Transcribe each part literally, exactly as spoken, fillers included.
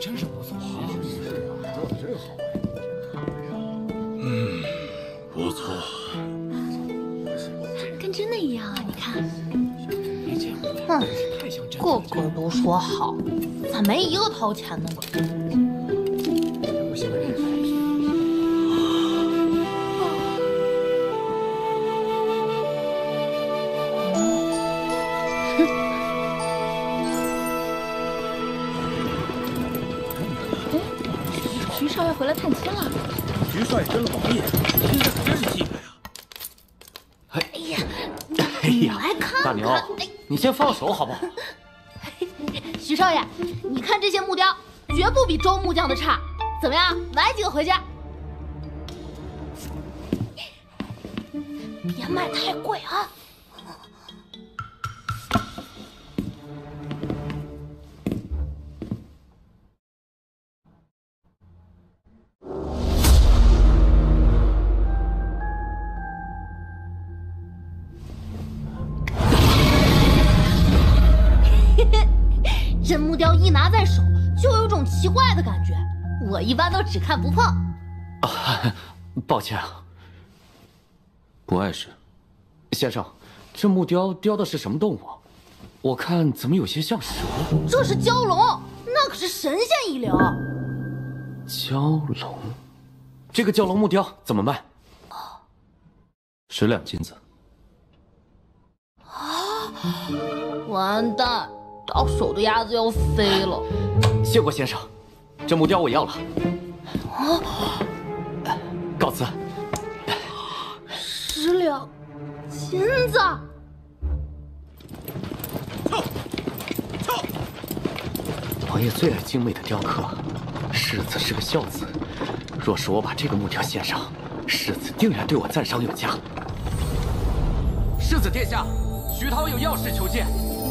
真是不错啊！ 做的真好。 嗯，不错。 跟真的一样啊！你看。 没见过， 嗯， 太像真的。 个个都说好，咋没一个掏钱的呢？ 不行，这个。 徐少爷回来探亲了。 徐少爷跟了王爷，现在可真是气派呀！ 哎呀， 哎呀， 来看看大牛，你先放手好不好？ 徐少爷，你看这些木雕，绝不比周木匠的差。怎么样，买几个回家？别卖太贵啊！ 真木雕一拿在手，就有种奇怪的感觉。我一般都只看不碰。 啊，抱歉啊， 不碍事。 先生，这木雕雕的是什么动物？我看怎么有些像蛇。 这是蛟龙，那可是神仙一流。 蛟龙，这个蛟龙木雕怎么卖？ 十两金子。 啊！完蛋！ 到手的鸭子要飞了。 谢过先生，这木雕我要了。 啊！ 告辞。 十两金子。 操！操！王爷最爱精美的雕刻，世子是个孝子。若是我把这个木雕献上，世子定然对我赞赏有加。世子殿下，徐涛有要事求见。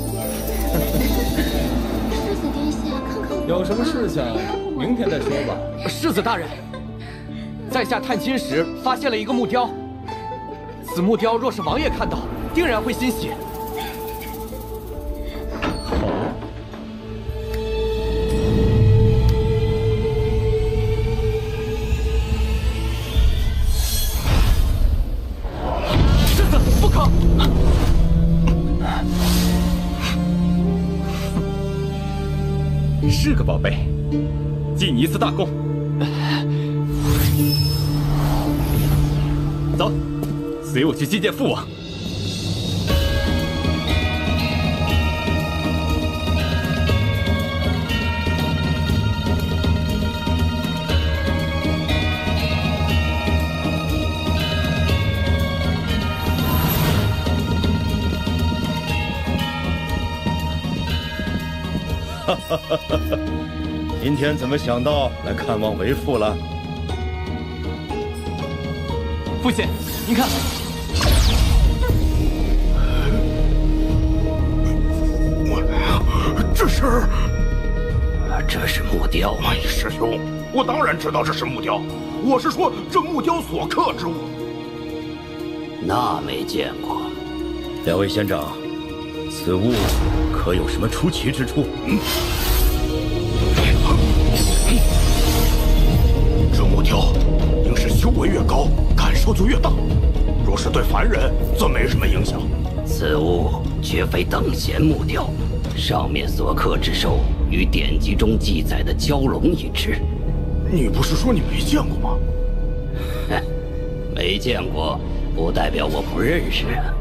世子殿下，看看我有什么事情，明天再说吧。 世子大人，在下探亲时发现了一个木雕，此木雕若是王爷看到，定然会欣喜。 好。 世子不可！ 是个宝贝，记你一次大功。走，随我去觐见父王。 哈哈哈哈哈！今天怎么想到来看望为父了？ 父亲，您看， 这是，这是木雕。哎，师兄，我当然知道这是木雕，我是说这木雕所刻之物。 那没见过。 两位仙长，此物可有什么出奇之处？嗯这木雕应是修为越高，感受就越大。若是对凡人，则没什么影响。 此物绝非等闲木雕，上面所刻之兽与典籍中记载的蛟龙一致。 你不是说你没见过吗？ 哼，没见过，不代表我不认识啊。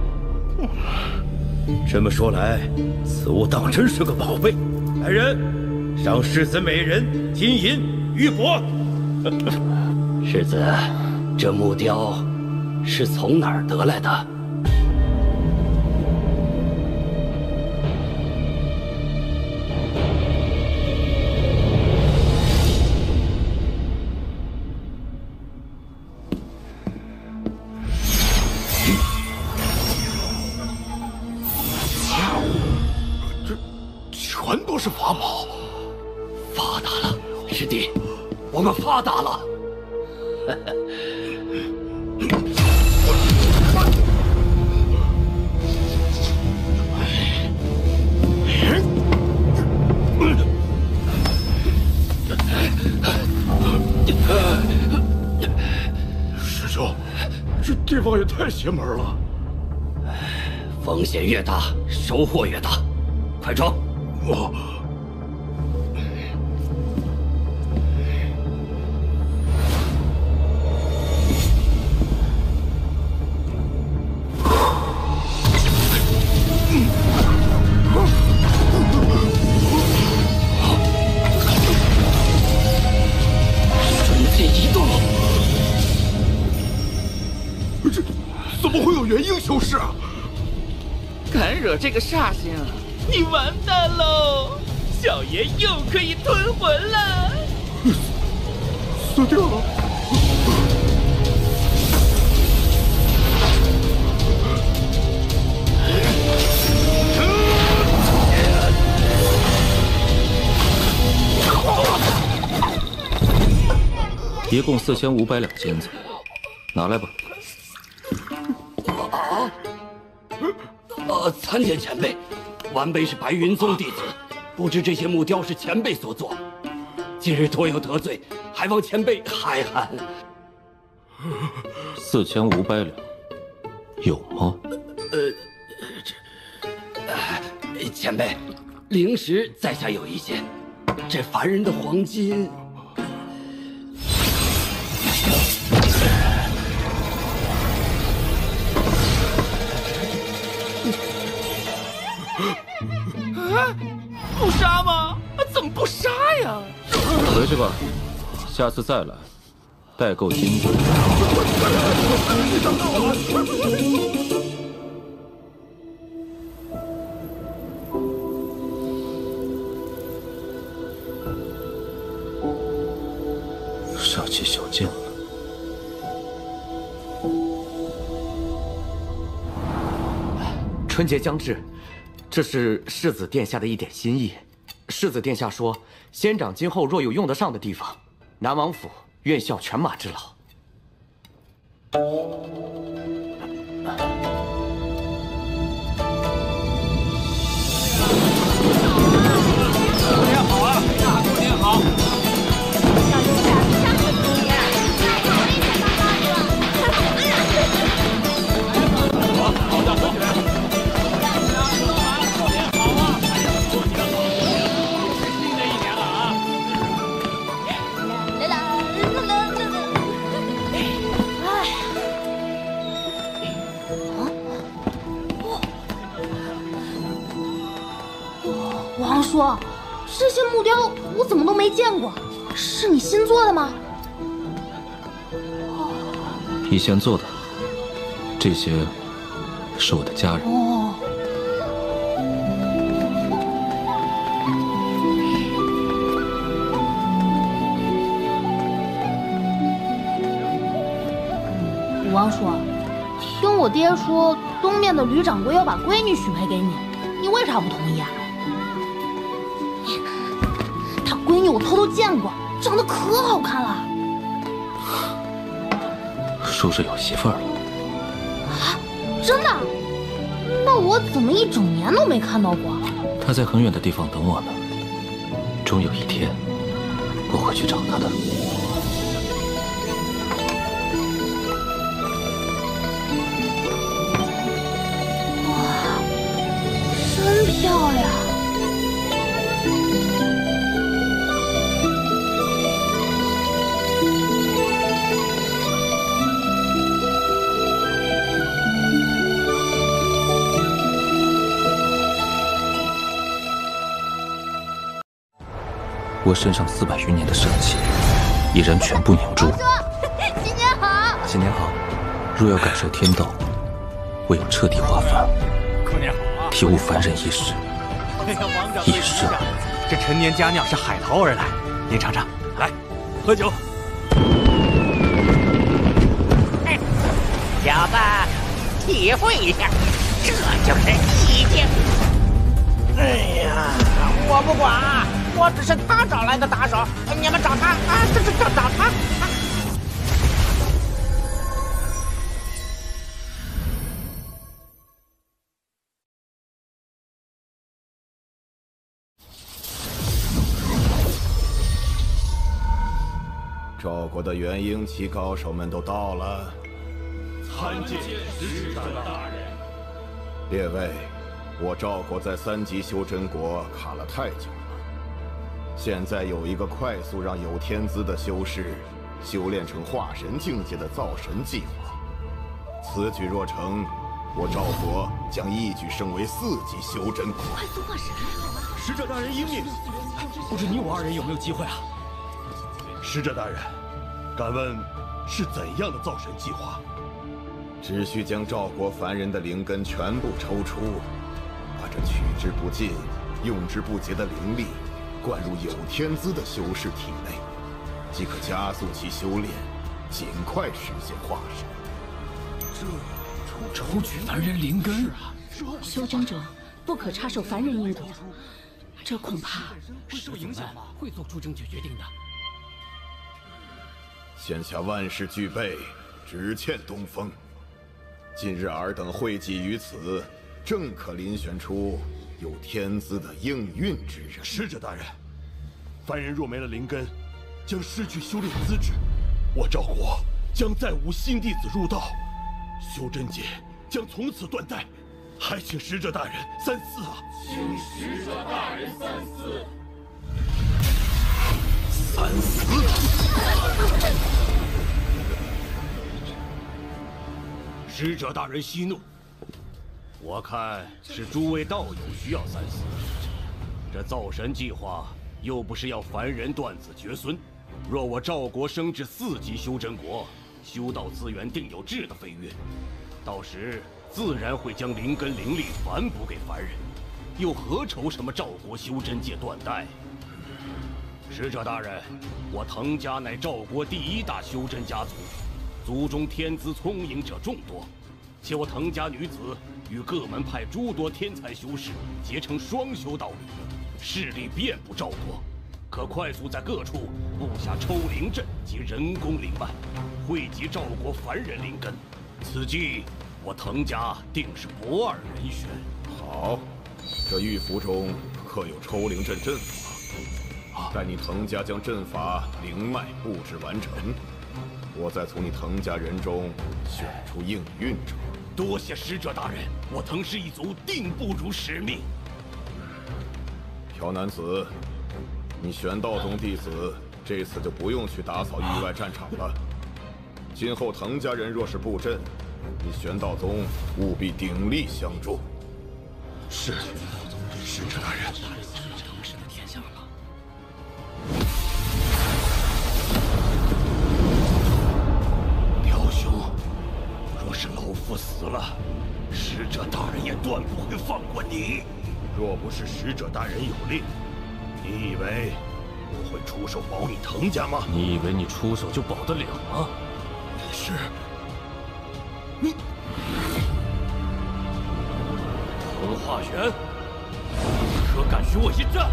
这么说来，此物当真是个宝贝。来人，赏世子美人金银玉帛。 世子，这木雕是从哪儿得来的？ 这全都是法宝， 发达了，师弟，我们发达了。 方也太邪门了。 风险越大，收获越大。快装！ 我。 瞬间移动。 这怎么会有元婴修士啊？ 敢惹这个煞星，你完蛋喽！小爷又可以吞魂了。 死掉了！ 一共四千五百两金子，拿来吧。 啊！ 呃，参见前辈，晚辈是白云宗弟子，不知这些木雕是前辈所作，今日多有得罪，还望前辈海涵。 四千五百两，有吗？ 呃，这，呃，前辈，灵石在下有一些，这凡人的黄金。 啊！不杀吗？怎么不杀呀？ 回去吧，下次再来，带够金子。杀气小剑了。 春节将至，这是世子殿下的一点心意。世子殿下说，仙长今后若有用得上的地方，南王府愿效犬马之劳。 过年好啊！大过年好！ 王叔，这些木雕我怎么都没见过，是你新做的吗？ 以前做的，这些是我的家人。 哦。王叔，听我爹说，东面的吕掌柜要把闺女许配给你，你为啥不同意啊？ 他闺女我偷偷见过，长得可好看了。 叔叔有媳妇儿了啊？真的？那我怎么一整年都没看到过？ 他在很远的地方等我呢，终有一天我会去找他的。 哇，真漂亮！ 我身上四百余年的生气，已然全部凝住。 王叔，新年好！ 新年好！若要感受天道，唯有彻底化凡， 过年好啊！ 体悟凡人一世，一生。 这陈年佳酿是海淘而来，您尝尝，来，喝酒。 小子，体会一下，这就是意境。哎呀，我不管。 我只是他找来的打手，你们找他啊！这这找找他。啊、 赵国的元婴期高手们都到了， 参见使者大人。 列位，我赵国在三级修真国卡了太久了，现在有一个快速让有天资的修士修炼成化神境界的造神计划。此举若成，我赵国将一举升为四级修真国。 快速化神！ 使者大人英明，不知你我二人有没有机会啊？ 使者大人，敢问是怎样的造神计划？ 只需将赵国凡人的灵根全部抽出，把这取之不尽、用之不竭的灵力灌入有天资的修士体内，即可加速其修炼，尽快实现化神。 这抽取凡人灵根， 修真者不可插手凡人因果，这恐怕会受影响吗？会做出正确决定的。 现下万事俱备，只欠东风。今日尔等汇集于此，正可遴选出有天资的应运之人。 使者大人，凡人若没了灵根，将失去修炼资质，我赵国将再无新弟子入道，修真界将从此断代。还请使者大人三思啊！ 请使者大人三思。 三思。使者大人息怒，我看是诸位道友需要三思。这造神计划又不是要凡人断子绝孙，若我赵国升至四级修真国，修道资源定有质的飞跃，到时自然会将灵根灵力反哺给凡人，又何愁什么赵国修真界断代？使者大人，我滕家乃赵国第一大修真家族，族中天资聪颖者众多，且我滕家女子与各门派诸多天才修士结成双修道侣，势力遍布赵国，可快速在各处布下抽灵阵及人工灵脉，汇集赵国凡人灵根。此计我滕家定是不二人选。 好，这玉符中刻有抽灵阵阵法。待你滕家将阵法灵脉布置完成，我再从你滕家人中选出应运者。 多谢使者大人，我滕氏一族定不辱使命。 朴男子，你玄道宗弟子这次就不用去打扫域外战场了。今后滕家人若是布阵，你玄道宗务必鼎力相助。 是，使者大人。若是老夫死了，使者大人也断不会放过你。若不是使者大人有令，你以为我会出手保你滕家吗？ 你以为你出手就保得了吗？ 是。你滕化元，可敢与我一战？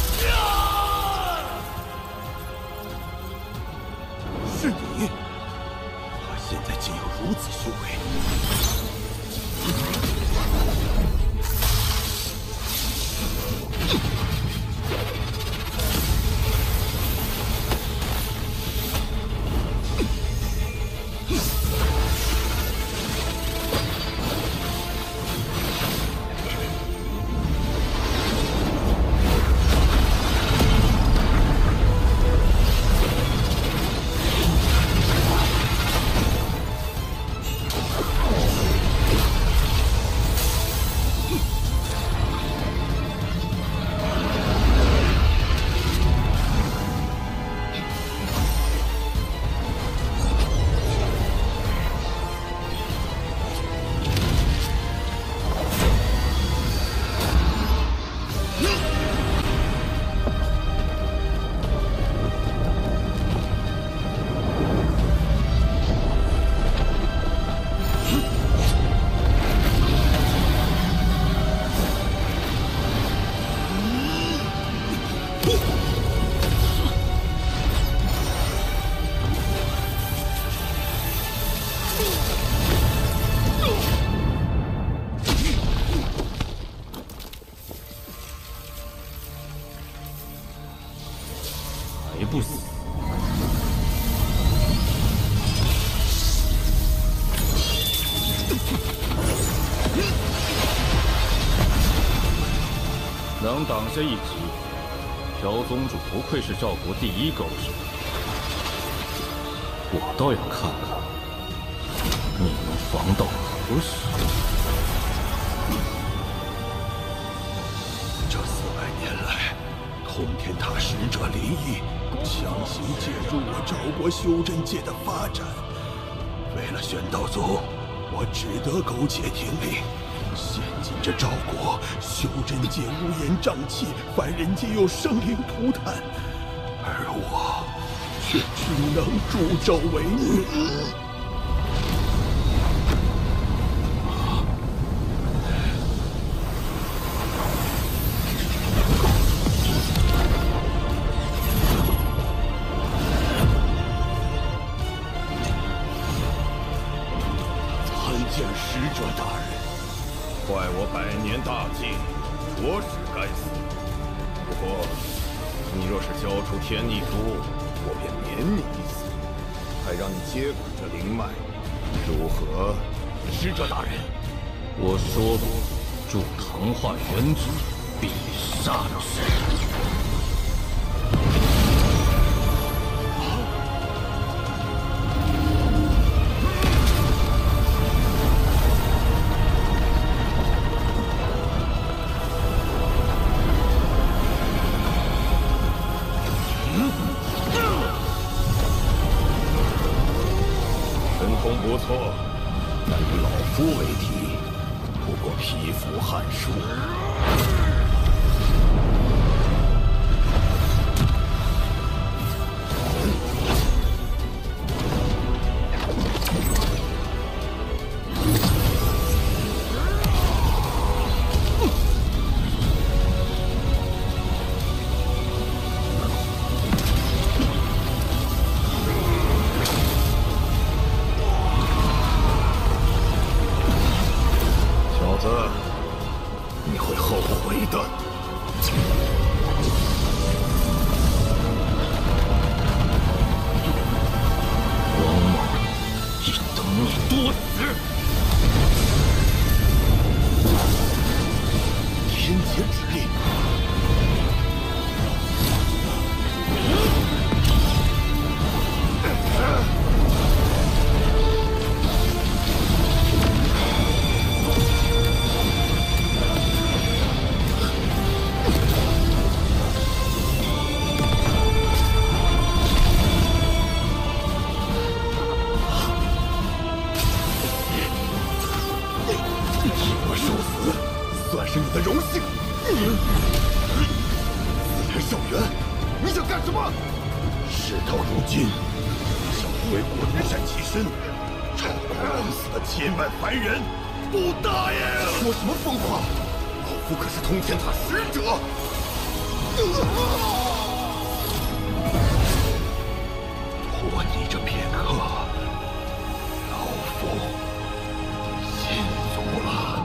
是你！现在竟有如此修为！ 不死。 挡下一击，朴宗主不愧是赵国第一高手。我倒要看看你能防到何时。 这四百年来，通天塔使者林毅强行介入我赵国修真界的发展，为了玄道宗，我只得苟且听令。现今这赵国修真界乌烟瘴气，凡人界又生灵涂炭，而我却只能助纣为虐。参见使者大人。 坏我百年大计，着实该死。不过，你若是交出天逆珠，我便免你一死，还让你接管这灵脉，如何？ 使者大人， 我说过，助唐化元之，必杀之。 不错，但以老夫为题，不过匹夫撼树。你会后悔的。 王莽已等你多时。 天劫之力。是你的荣幸。自然寿元，你想干什么？事到如今，想为国独善其身，赵国枉死了千万凡人，不答应！说什么疯话！老夫可是通天塔使者。拖你这片刻，老夫信足了。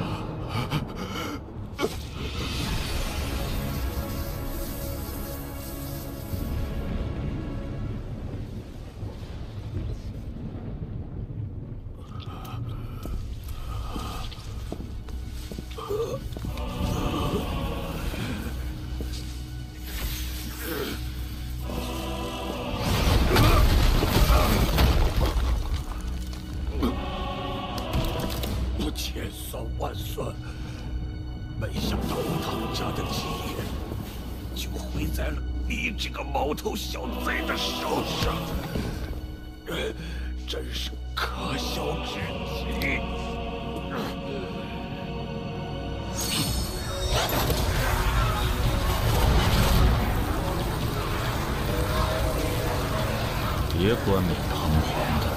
千算万算，没想到我唐家的基业就毁在了你这个毛头小贼的手上，真是可笑至极。 别冠冕堂皇的，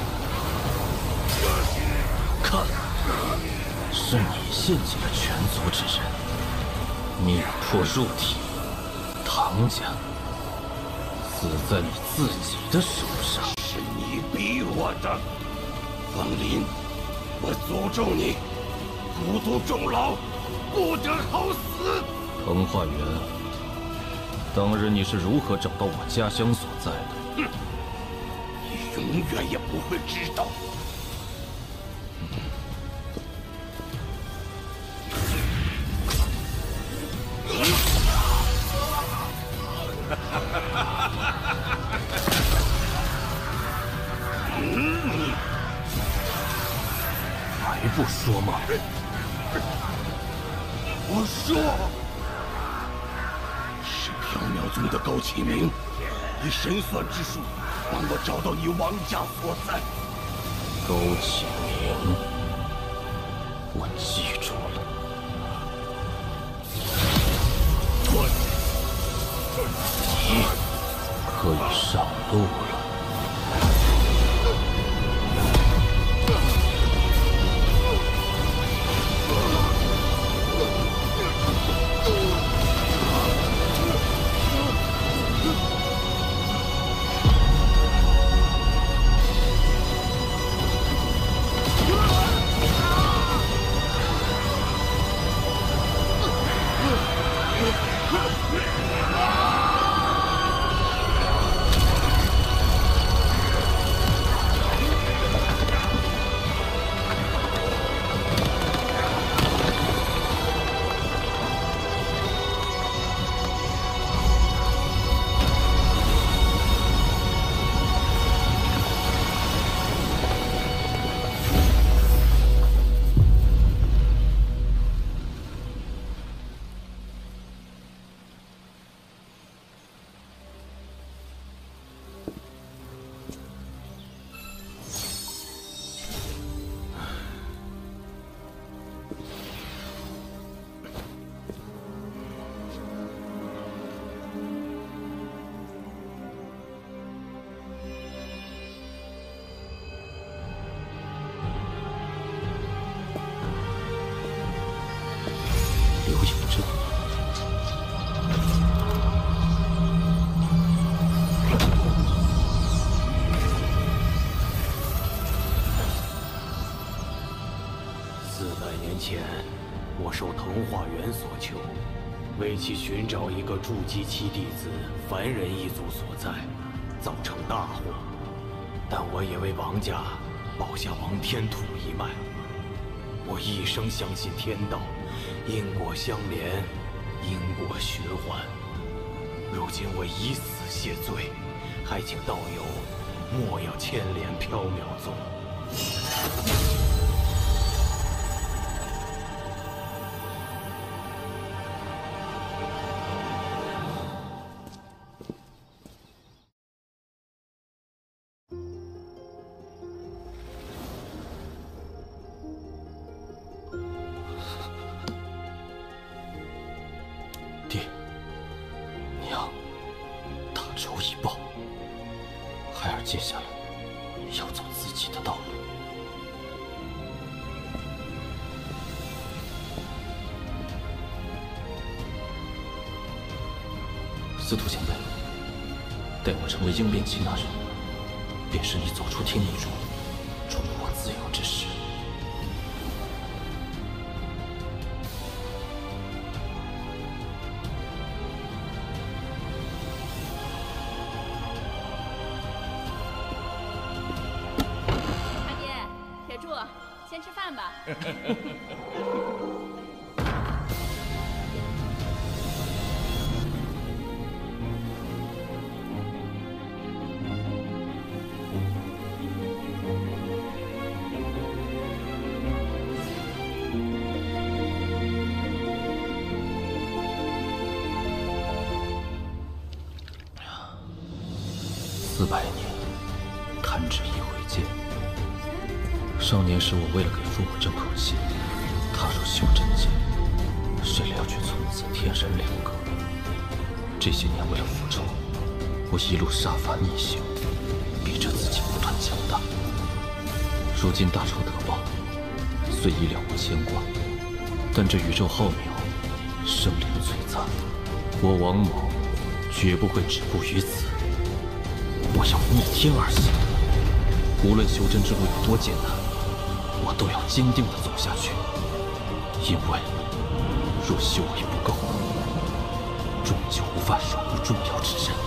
看。是你献祭了全族之人，灭破入体，唐家死在你自己的手上。 是你逼我的，王林，我诅咒你，孤独终老，不得好死。 滕化元，当日你是如何找到我家乡所在的？ 哼，你永远也不会知道。 不说吗？ 我说，是缥缈宗的高启明，以神算之术帮我找到你王家所在。 高启明，我记住了。你可以上路了。 为其寻找一个筑基期弟子凡人一族所在，造成大祸。但我也为王家保下王天土一脉。我一生相信天道，因果相连，因果循环。如今我以死谢罪，还请道友莫要牵连缥缈宗。 接下来要走自己的道路。司徒前辈，待我成为应变期那日，便是你走出天意中，重获自由之时。 先吃饭吧。 四百年，弹指一挥间。少年时，我为了给父母争口气，踏入修真界，谁料却从此天人两隔。这些年为了复仇，我一路杀伐逆行，逼着自己不断强大。如今大仇得报，虽已了无牵挂，但这宇宙浩渺，生灵璀璨，我王某绝不会止步于此。我要逆天而行，无论修真之路有多艰难，我都要坚定地走下去。因为若修为不够，终究无法守护重要之人。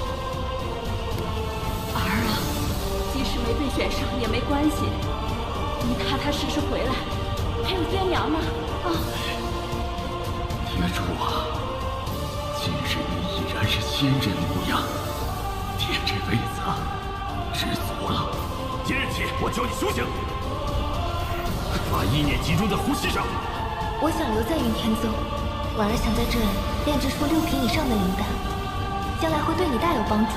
儿啊，即使没被选上也没关系，你踏踏实实回来，还有爹娘呢。啊！ 爹主啊，今日你已然是仙人模样，爹这辈子啊，知足了。 今日起，我教你修行。 把意念集中在呼吸上。 我想留在云天宗，婉儿想在这里炼制出六品以上的灵丹，将来会对你大有帮助。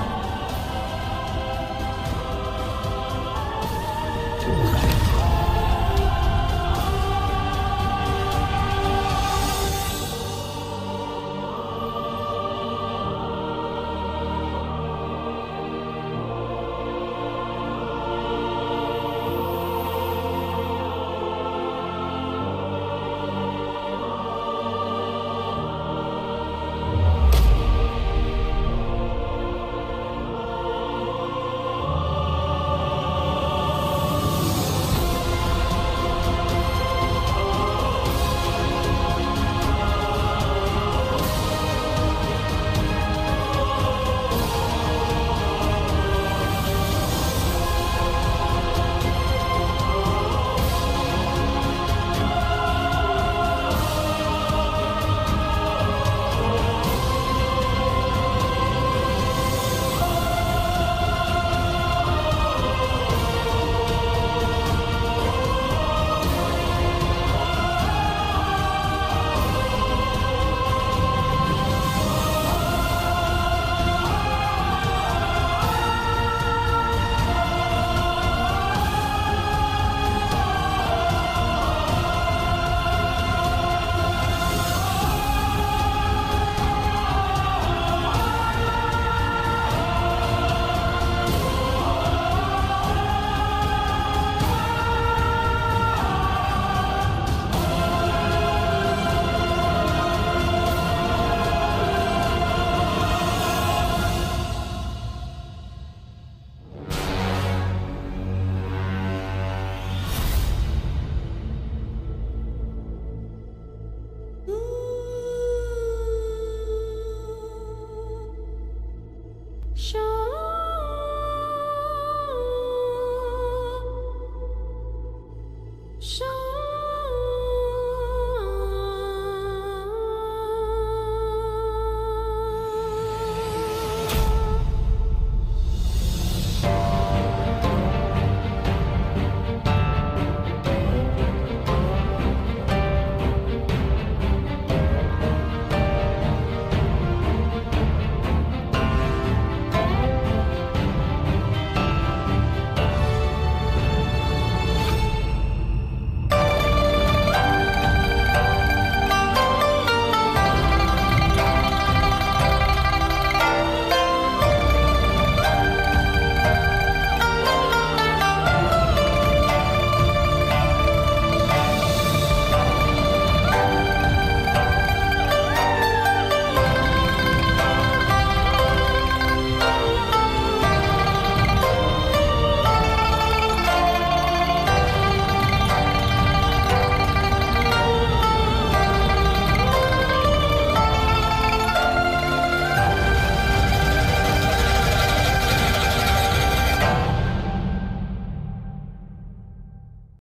show